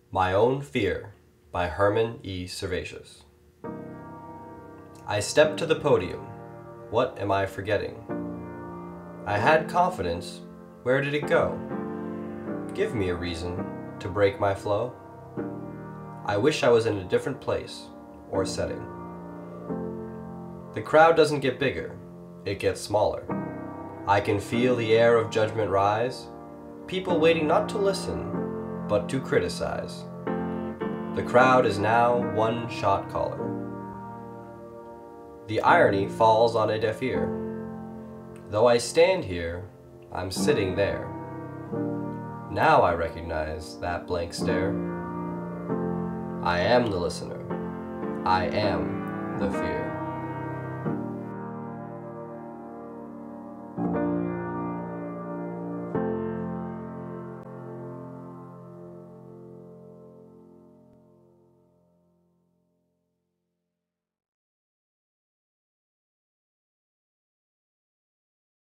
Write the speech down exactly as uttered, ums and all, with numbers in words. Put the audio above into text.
My Own Fear by Herman E. Servatius. I step to the podium. What am I forgetting? I had confidence. Where did it go? Give me a reason to break my flow. I wish I was in a different place or setting. The crowd doesn't get bigger, it gets smaller. I can feel the air of judgment rise, people waiting not to listen, but to criticize. The crowd is now one shot caller. The irony falls on a deaf ear. Though I stand here, I'm sitting there. Now I recognize that blank stare. I am the listener. I am the fear.